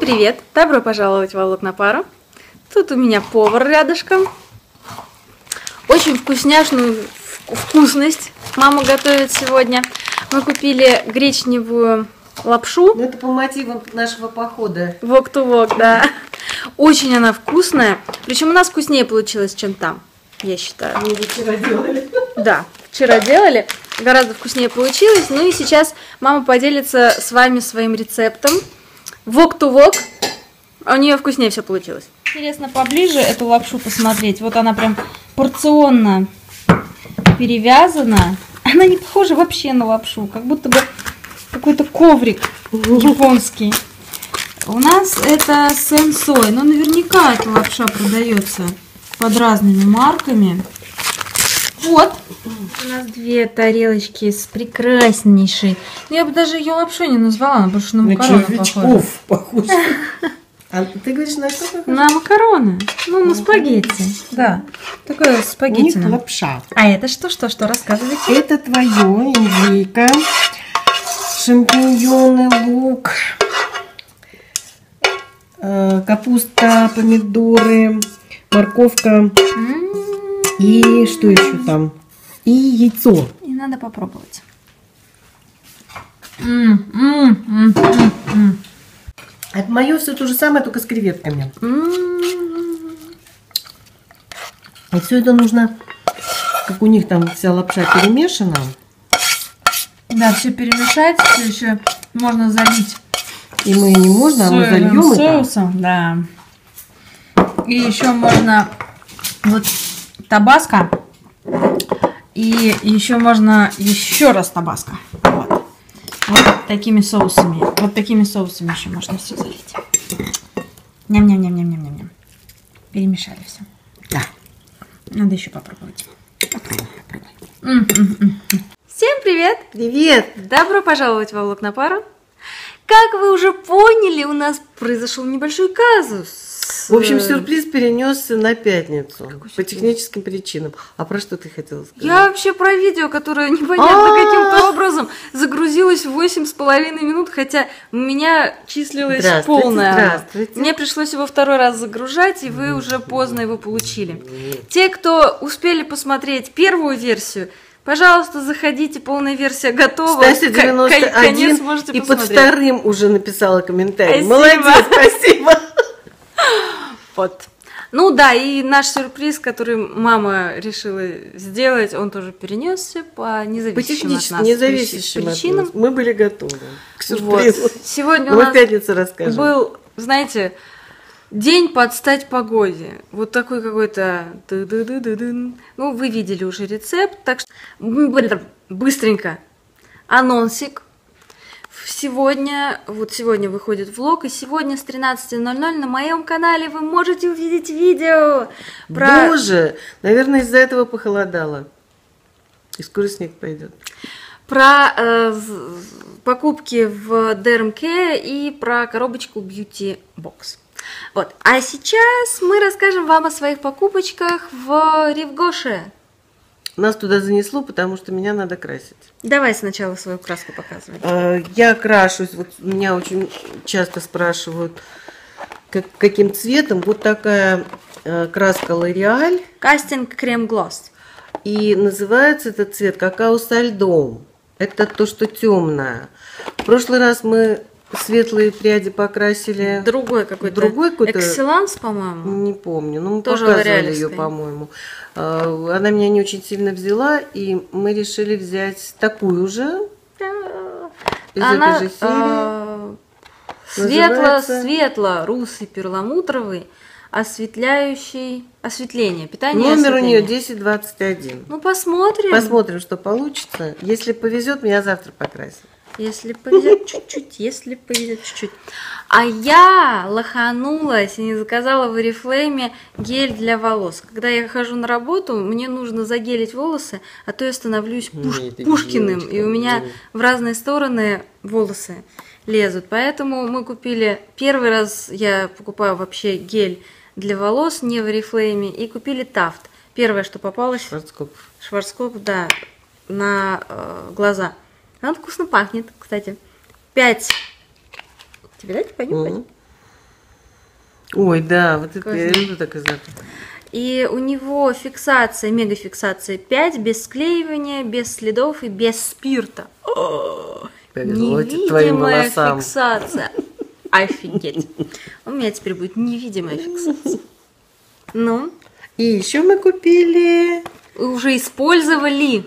привет! Добро пожаловать в Влог на пару. Тут у меня повар рядышком. Очень вкусняшную вкусность мама готовит сегодня. Мы купили гречневую лапшу. Это по мотивам нашего похода. Вок-ту-вок, да. Очень она вкусная. Причем у нас вкуснее получилось, чем там, я считаю. Мы вчера делали. Да, вчера делали. Гораздо вкуснее получилось. Ну и сейчас мама поделится с вами своим рецептом. Вок-ту-вок. У нее вкуснее все получилось. Интересно поближе эту лапшу посмотреть. Вот она прям порционно перевязана. Она не похожа вообще на лапшу. Как будто бы какой-то коврик японский. У нас это сенсой. Но наверняка эта лапша продается под разными марками. Вот. У нас две тарелочки с прекраснейшей. Я бы даже ее лапшой не назвала, она больше на макароны похожа. А ты говоришь, на что похоже? На макароны. Ну, на спагетти. Да. Такое спагетти. У них лапша. А это что? Рассказывайте. Это твое, индейка, шампиньоны, лук, капуста, помидоры, морковка. И что еще там? И яйцо. И надо попробовать. Это мое все то же самое, только с креветками. И все это нужно, как у них там вся лапша перемешана. Да, все перемешать, все еще можно залить. И мы не можно, а мы зальем соусом, да. И еще можно вот табаско. И еще можно еще раз табаско. Вот такими соусами. Вот такими соусами еще можно все залить. Ням-ням-ням-ням-ням-ням. Перемешали все. Да. Надо еще попробовать. Попробуй. Всем привет! Привет! Добро пожаловать во Влог на пару. Как вы уже поняли, у нас произошел небольшой казус. В общем, сюрприз перенесся на пятницу. По техническим причинам. А про что ты хотела сказать? Я вообще про видео, которое непонятно каким-то образом загрузилось в 8,5 минут, хотя у меня числилось полное. Мне пришлось его второй раз загружать, и вы уже поздно его получили. Те, кто успели посмотреть первую версию, пожалуйста, заходите, полная версия готова. Стася 91 можете и посмотреть. под вторым уже написала комментарий. Спасибо. Молодец, спасибо. Вот. Ну да, и наш сюрприз, который мама решила сделать, он тоже перенесся по независимым от нас причинам. Мы были готовы к сюрпризу. Вот. Сегодня у мы нас в пятницу расскажем. был, знаете, день под стать погоде. Вот такой какой-то... Ну, вы видели уже рецепт, так что быстренько анонсик. Сегодня выходит влог, и сегодня с 13:00 на моем канале вы можете увидеть видео про... Боже, наверное, из-за этого похолодало. И скоро снег пойдет. Про покупки в ДРМК и про коробочку Beauty Box. Вот. А сейчас мы расскажем вам о своих покупочках в Рив-Гоше. Нас туда занесло, потому что меня надо красить. Давай сначала свою краску показывай. Я крашусь, вот меня очень часто спрашивают, каким цветом. Вот такая краска L'Oréal. Кастинг Крем Глосс. И называется этот цвет какао со льдом. Это то, что темное. В прошлый раз мы светлые пряди покрасили. Другой какой-то. Экселанс, по-моему. Не помню. Но мы тоже показывали ее, по-моему. Она меня не очень сильно взяла, и мы решили взять такую же. Из она этой же серии. Светло, русый, перламутровый, осветление, питание. Номер у нее 1021. Ну, посмотрим. Посмотрим, что получится. Если повезет, меня завтра покрасят. Если повезет чуть-чуть, А я лоханулась и не заказала в Oriflame гель для волос. Когда я хожу на работу, мне нужно загелить волосы, а то я становлюсь Пушкиным, и у меня в разные стороны волосы лезут. Поэтому мы купили, первый раз я покупаю вообще гель для волос, не в Oriflame, и купили Тафт. Первое, что попалось. Шварцкопф, да, на глаза. Она вкусно пахнет, кстати. 5. Тебе дать понюхать? Ой, да, вот это я люблю так из-за. И у него фиксация, мегафиксация 5, без склеивания, без следов и без спирта. Невидимая фиксация. Офигеть. У меня теперь будет невидимая фиксация. Ну? И еще мы купили... Уже использовали.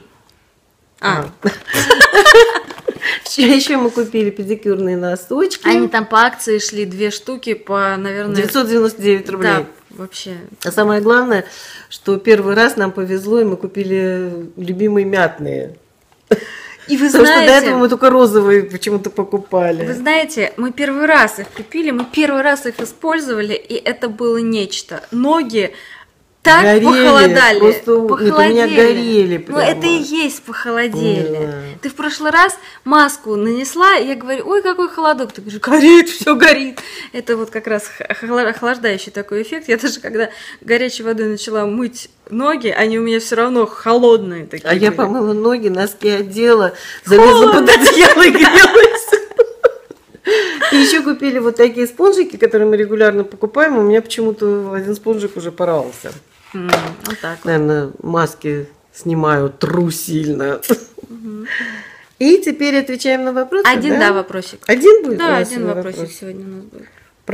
Еще мы купили педикюрные носочки. Они там по акции шли 2 штуки по, наверное... 999 рублей. Да, вообще. А самое главное, что первый раз нам повезло, и мы купили любимые мятные. И вы Потому знаете, что до этого мы только розовые почему-то покупали. Вы знаете, мы первый раз их купили, мы первый раз их использовали, и это было нечто. Ноги так горели, похолодали. Просто нет, у меня горели прямо. Ну, это и есть похолодели. Да. Ты в прошлый раз маску нанесла, и я говорю, ой, какой холодок. Ты говоришь, горит, все горит. Это вот как раз охлаждающий такой эффект. Я даже когда горячей водой начала мыть ноги, они у меня все равно холодные такие. А я помыла ноги, носки одела, залезла под одеяло и грелась. И еще купили вот такие спонжики, которые мы регулярно покупаем. У меня почему-то один спонжик уже порвался. Вот так вот. Наверное, маски снимаю, тру сильно. И теперь отвечаем на вопросы. Один, да, вопросик. Один будет? Да, один вопросик сегодня у нас будет.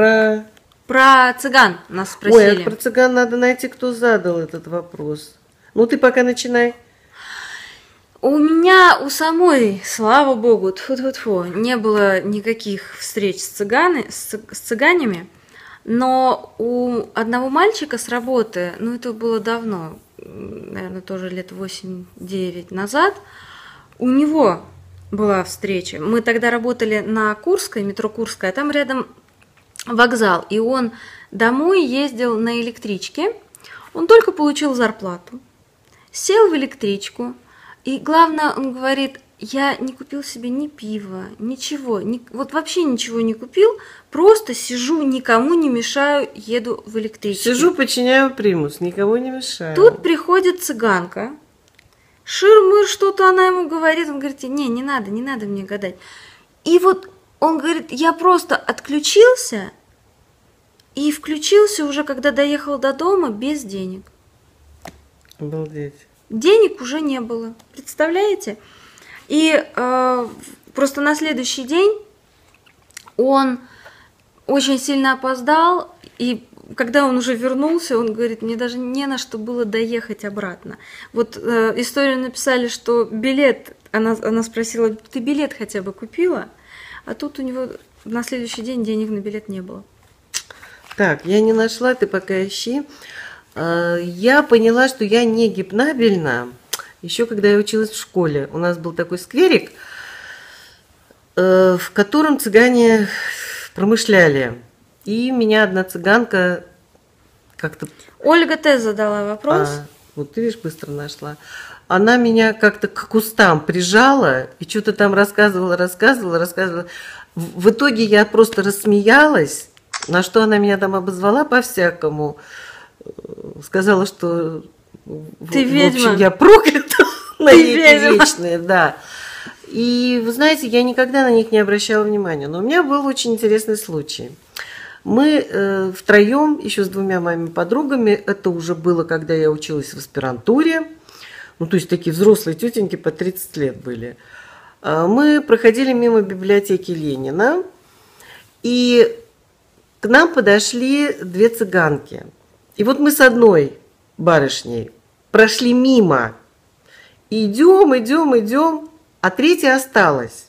Про цыган нас спросили. Ой, а про цыган надо найти, кто задал этот вопрос. Ну, ты пока начинай. У меня у самой, слава богу, тьфу-тьфу-тьфу, не было никаких встреч с цыганями, но у одного мальчика с работы, ну это было давно, наверное, тоже лет 8-9 назад, у него была встреча. Мы тогда работали на Курской, метро Курская, а там рядом вокзал, и он домой ездил на электричке, он только получил зарплату, сел в электричку, и главное, он говорит, я не купил себе ни пива, ничего, вот вообще ничего не купил, просто сижу, никому не мешаю, еду в электричке. Сижу, подчиняю примус, никому не мешаю. Тут приходит цыганка, шир-мыр, что-то она ему говорит, он говорит, не надо мне гадать. И вот он говорит, я просто отключился и включился уже, когда доехал до дома, без денег. Обалдеть. Денег уже не было, представляете? И просто на следующий день он очень сильно опоздал, и когда он уже вернулся, он говорит, мне даже не на что было доехать обратно. Вот историю написали, что билет, она спросила, ты билет хотя бы купила? А тут у него на следующий день денег на билет не было. Так, я не нашла, ты пока ищи. Я поняла, что я не гипнабельна, еще когда я училась в школе. У нас был такой скверик, в котором цыгане промышляли. И меня одна цыганка как-то... Ольга Т. задала вопрос. Вот ты видишь, быстро нашла. Она меня как-то к кустам прижала и что-то там рассказывала. В итоге я просто рассмеялась, на что она меня там обозвала по-всякому. Сказала, что ты ведьма. В общем, я проклята на веки вечные, да. И вы знаете, я никогда на них не обращала внимания. Но у меня был очень интересный случай. Мы втроем, еще с 2 моими подругами, это уже было, когда я училась в аспирантуре, ну, то есть такие взрослые тетеньки по 30 лет были. Мы проходили мимо библиотеки Ленина, и к нам подошли 2 цыганки. И вот мы с одной барышней прошли мимо. И идем, а 3-я осталась.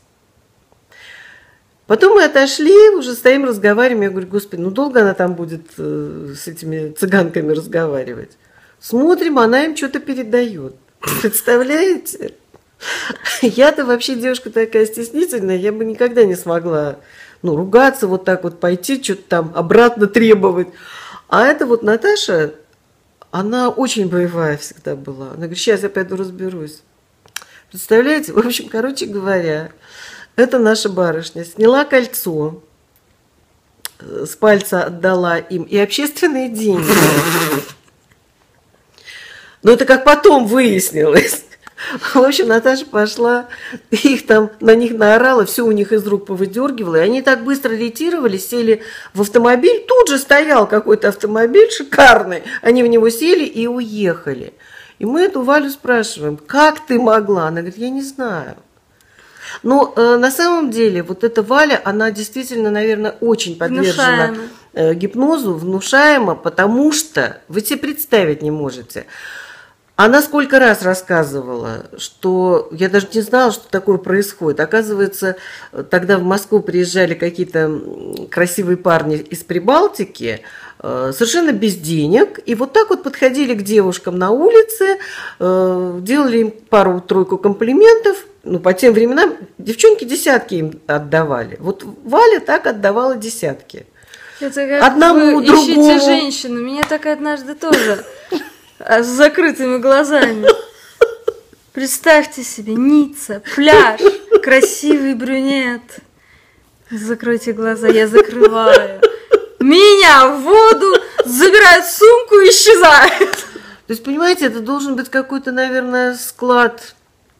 Потом мы отошли, уже стоим, разговариваем. Я говорю, господи, ну долго она там будет с этими цыганками разговаривать? Смотрим, она им что-то передает. Представляете? Я-то вообще девушка такая стеснительная, я бы никогда не смогла ругаться, вот так вот пойти, что-то там обратно требовать. А это вот Наташа, она очень боевая всегда была. Она говорит, сейчас я пойду разберусь. Представляете? В общем, короче говоря, это наша барышня сняла кольцо, с пальца отдала им и общественные деньги. Но это как потом выяснилось. В общем, Наташа пошла, их там, на них наорала, все у них из рук повыдергивала, и они так быстро ретировали, сели в автомобиль, тут же стоял какой-то автомобиль шикарный, они в него сели и уехали. И мы эту Валю спрашиваем, как ты могла? Она говорит, я не знаю. Но на самом деле вот эта Валя, она действительно, наверное, очень подвержена гипнозу, внушаема, потому что вы себе представить не можете. Она сколько раз рассказывала, что я даже не знала, что такое происходит. Оказывается, тогда в Москву приезжали какие-то красивые парни из Прибалтики, совершенно без денег, и вот так вот подходили к девушкам на улице, делали им пару-тройку комплиментов. Ну, по тем временам девчонки десятки им отдавали. Вот Валя так отдавала десятки. Это как одному, вы другому. ищете женщину. Меня так однажды тоже с закрытыми глазами. Представьте себе, Ницца, пляж, красивый брюнет. Закройте глаза, я закрываю. Меня в воду, забирают сумку и исчезают. То есть, понимаете, это должен быть какой-то, наверное, склад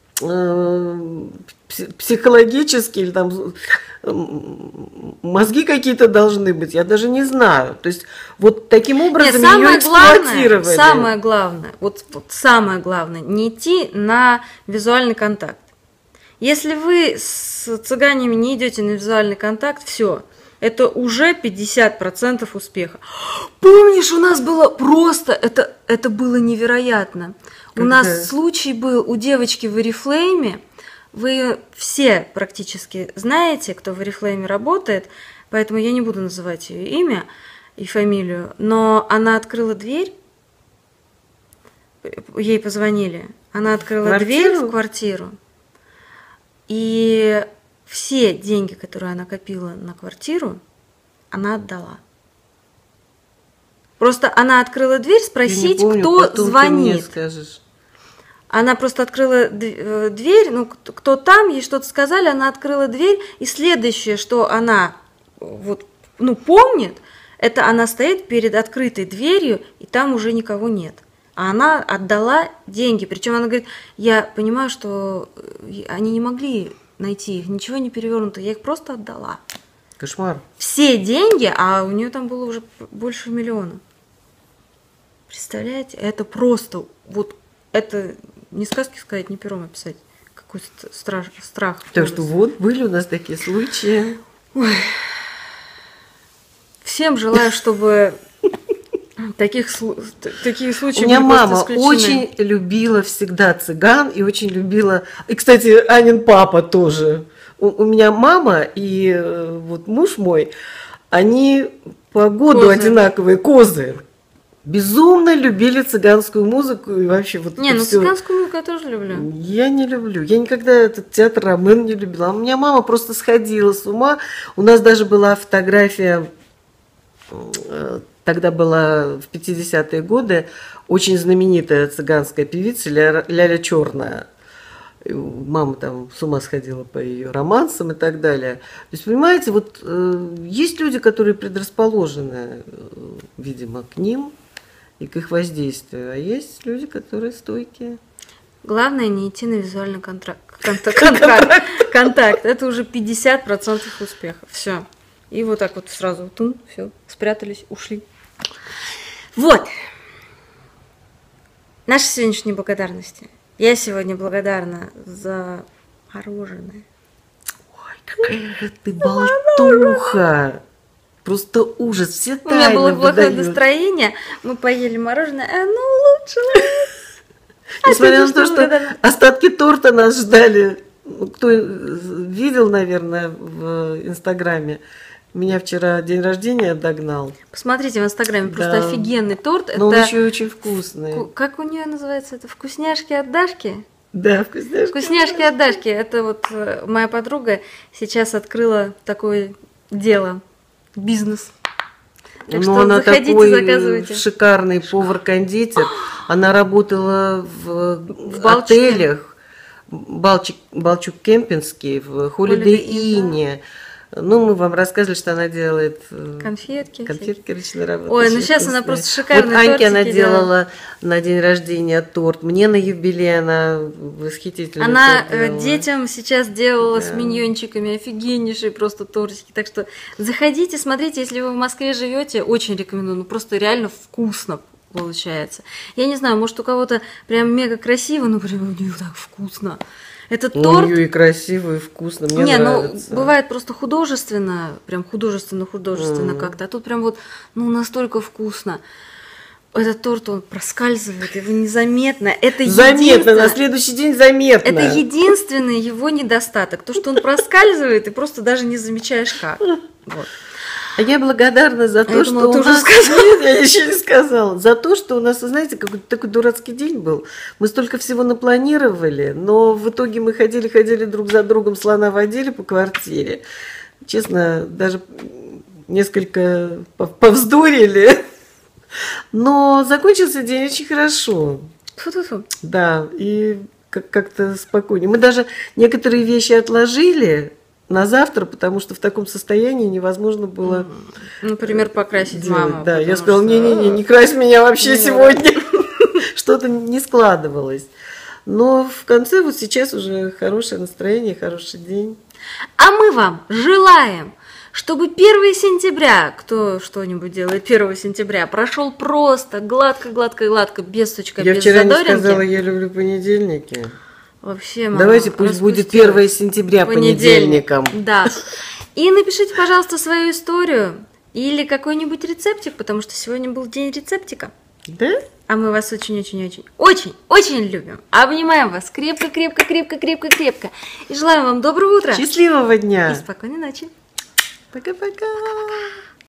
психологический, или там мозги какие-то должны быть, я даже не знаю. То есть вот таким образом ее эксплуатировали. Самое главное, вот самое главное, не идти на визуальный контакт. Если вы с цыганями не идете на визуальный контакт, все, это уже 50% успеха. Помнишь, у нас было просто, это было невероятно. У нас случай был у девочки в Oriflame. Вы ее все практически знаете, кто в Oriflame работает, поэтому я не буду называть ее имя и фамилию, но она открыла дверь, ей позвонили, она открыла дверь в квартиру, и все деньги, которые она копила на квартиру, она отдала. Просто она открыла дверь спросить, кто звонит. Она просто открыла дверь, ну, кто там, ей что-то сказали, она открыла дверь, и следующее, что она вот, ну, помнит, это она стоит перед открытой дверью, и там уже никого нет. А она отдала деньги, причем она говорит, я понимаю, что они не могли найти их, ничего не перевернуто, я их просто отдала. Кошмар. Все деньги, а у нее там было уже больше 1 миллиона. Представляете, это просто, вот это не сказки сказать, не пером описать. Какой-то страх. Так что вот были у нас такие случаи. Ой. Всем желаю, чтобы такие случаи. У меня мама очень любила всегда цыган и очень любила... И, кстати, Анин папа тоже. У меня мама и вот муж мой, они по году одинаковые, козы. Безумно любили цыганскую музыку и вообще вот не, ну цыганскую музыку я тоже люблю. Я не люблю. Я никогда этот театр Ромен не любила. У меня мама просто сходила с ума. У нас даже была фотография, тогда была в 50-е годы, очень знаменитая цыганская певица Ляля Черная. Мама там с ума сходила по ее романсам и так далее. То есть, понимаете, вот есть люди, которые предрасположены, видимо, к ним и к их воздействию, а есть люди, которые стойкие. Главное не идти на визуальный контакт. Это уже 50% успеха. Все. И вот так вот сразу все, спрятались, ушли. Вот. Наши сегодняшние благодарности. Я сегодня благодарна за мороженое. Ой, какая же ты болтуха! Просто ужас, все тайны. У меня было плохое настроение, мы поели мороженое, и оно улучшилось. Несмотря на то, что остатки торта нас ждали. Кто видел, наверное, в Инстаграме, меня вчера день рождения догнал. Посмотрите в Инстаграме, просто офигенный торт. Но он еще и очень вкусный. Как у нее называется это? Вкусняшки от Дашки? Да, вкусняшки. Вкусняшки от Дашки. Это вот моя подруга сейчас открыла такое дело. Бизнес. Так что она заходите, такой заказывайте. Шикарный повар-кондитер. Она работала в отелях. Балчук Кемпинский, в Holiday Inn. Ну, мы вам рассказывали, что она делает Конфетки ручной работы. Ой, ну очень сейчас она вкусные. просто шикарные Вот Аньке тортики она делала. делала на день рождения торт. Мне на юбилей она восхитительный Она торт делала. детям сейчас делала с Да. миньончиками офигеннейшие просто тортики. Так что заходите, смотрите, если вы в Москве живете, очень рекомендую. Ну просто реально вкусно получается. Я не знаю, может у кого-то прям мега красиво, но прям у нее так вкусно. Этот У торт. нее и красиво, и вкусно. Мне Не, нравится. ну бывает просто художественно, прям художественно как-то, а тут прям вот, ну настолько вкусно. Этот торт, он проскальзывает, его незаметно. Это Заметно, на следующий день заметно. это единственный его недостаток, то, что он проскальзывает и просто даже не замечаешь как. Вот. А я благодарна за то, я что думала, у ты уже нас... сказала. Нет, я еще не сказала. За то, что у нас, вы знаете, какой-то такой дурацкий день был. Мы столько всего напланировали, но в итоге мы ходили друг за другом, слона водили по квартире. Честно, даже несколько повздорили. Но закончился день очень хорошо. Фу-фу-фу. Да, и как-то спокойнее. Мы даже некоторые вещи отложили на завтра, потому что в таком состоянии невозможно было Например, покрасить делать. маму. Да, я потому сказала, что- не-не-не, не крась меня вообще Не сегодня. Что-то не складывалось. Но в конце вот сейчас уже хорошее настроение, хороший день. А мы вам желаем, чтобы 1 сентября, кто что-нибудь делает 1 сентября, прошел просто гладко, без стучка, Я без вчера не задоринки. сказала, я люблю понедельники. Вообще, мама, Давайте пусть будет 1 сентября понедельником. Да. И напишите, пожалуйста, свою историю или какой-нибудь рецептик, потому что сегодня был день рецептика. Да? А мы вас очень любим. Обнимаем вас крепко. И желаем вам доброго утра Счастливого и дня. спокойной ночи. Пока-пока.